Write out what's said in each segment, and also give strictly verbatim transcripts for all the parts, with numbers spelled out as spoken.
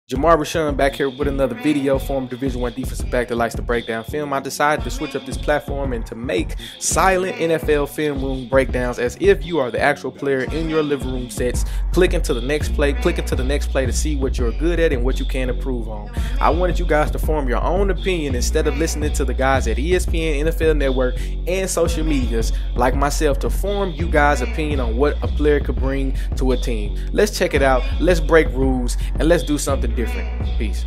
Jamar Rashawn back here with another video. Former Division One defensive back that likes to break down film. I decided to switch up this platform and to make silent N F L film room breakdowns as if you are the actual player in your living room sets, clicking to the next play, clicking to the next play to see what you're good at and what you can improve on. I wanted you guys to form your own opinion instead of listening to the guys at E S P N, N F L Network, and social medias like myself to form you guys' opinion on what a player could bring to a team. Let's check it out. Let's break rules and let's do something different. Peace.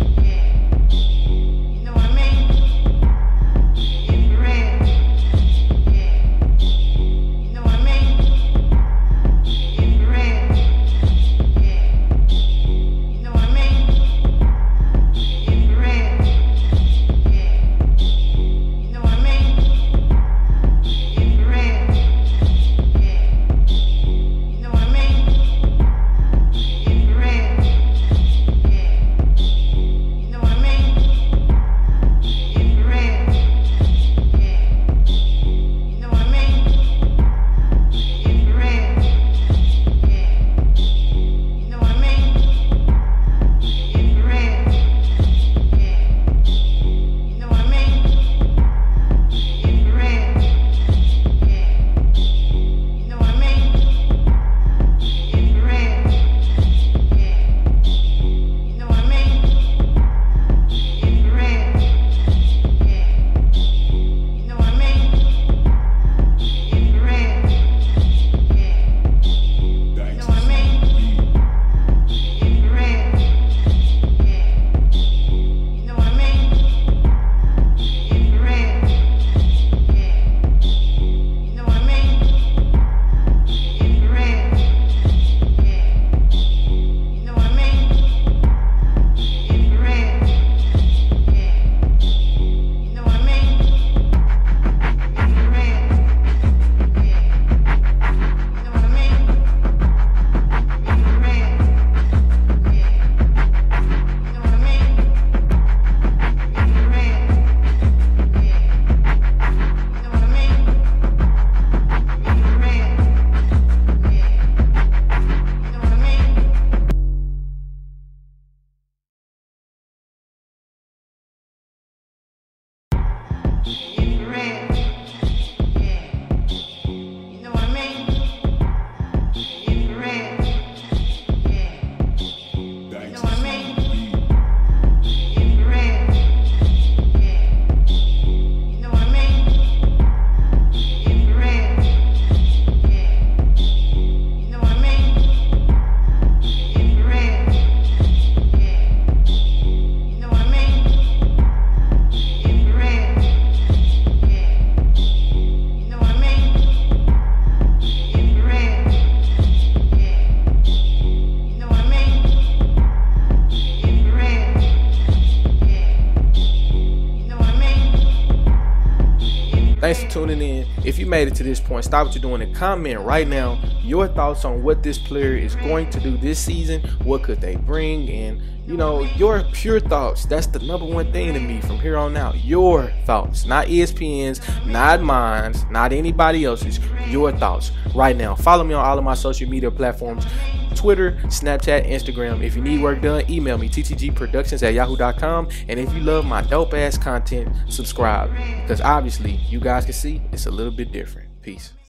Thanks for tuning in. If you made it to this point, stop what you're doing and comment right now your thoughts on what this player is going to do this season. What could they bring? And, you know, your pure thoughts. That's the number one thing to me from here on out. Your thoughts, not E S P N's, not mine, not anybody else's. Your thoughts right now. Follow me on all of my social media platforms. Twitter, Snapchat, Instagram. If you need work done, email me, t t g productions at yahoo dot com. And if you love my dope ass content, subscribe. Because obviously, you guys can see it's a little bit different. Peace.